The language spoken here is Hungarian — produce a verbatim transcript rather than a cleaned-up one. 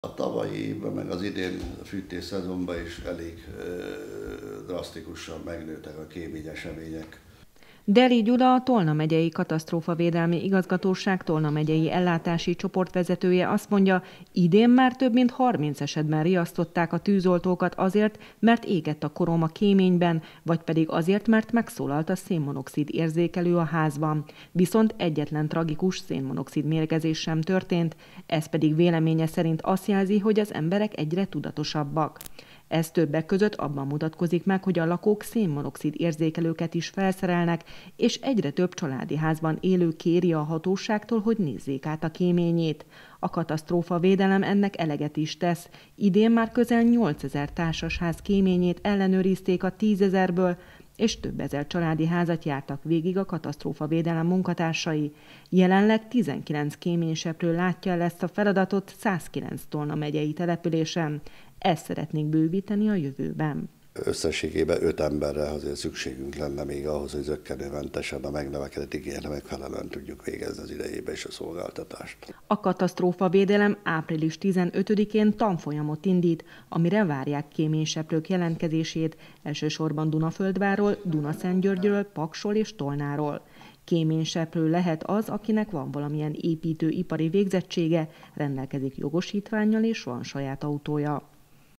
A tavalyi évben, meg az idén fűtés szezonban is elég ö, drasztikusan megnőttek a kéményesemények. Deli Gyula, a Tolna megyei katasztrófavédelmi igazgatóság Tolna megyei ellátási csoportvezetője azt mondja, idén már több mint harminc esetben riasztották a tűzoltókat azért, mert égett a korom a kéményben, vagy pedig azért, mert megszólalt a szénmonoxid érzékelő a házban. Viszont egyetlen tragikus szénmonoxid mérgezés sem történt, ez pedig véleménye szerint azt jelzi, hogy az emberek egyre tudatosabbak. Ez többek között abban mutatkozik meg, hogy a lakók szénmonoxid érzékelőket is felszerelnek, és egyre több családi házban élő kéri a hatóságtól, hogy nézzék át a kéményét. A katasztrófavédelem ennek eleget is tesz. Idén már közel nyolcezer társasház kéményét ellenőrizték a tízezerből, és több ezer családi házat jártak végig a katasztrófavédelem munkatársai. Jelenleg tizenkilenc kéményseprő látja el ezt a feladatot százkilenc Tolna megyei településen. Ezt szeretnénk bővíteni a jövőben. Összességében öt emberre azért szükségünk lenne még ahhoz, hogy zökkenőmentesen a megnövekedett igényre megfelelően tudjuk végezni az idejébe is a szolgáltatást. A katasztrófavédelem április tizenötödikén tanfolyamot indít, amire várják kéményseprők jelentkezését, elsősorban Dunaföldvárról, Dunaszentgyörgyről, Paksról és Tolnáról. Kéményseprő lehet az, akinek van valamilyen építőipari végzettsége, rendelkezik jogosítvánnyal és van saját autója.